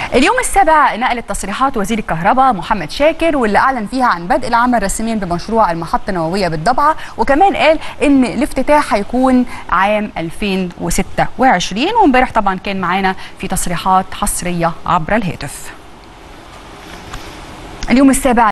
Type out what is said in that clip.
اليوم السابع نقلت تصريحات وزير الكهرباء محمد شاكر واللي أعلن فيها عن بدء العمل رسميا بمشروع المحطة النووية بالضبعة، وكمان قال إن الافتتاح هيكون عام 2026. وامبارح طبعا كان معانا في تصريحات حصرية عبر الهاتف. اليوم السابع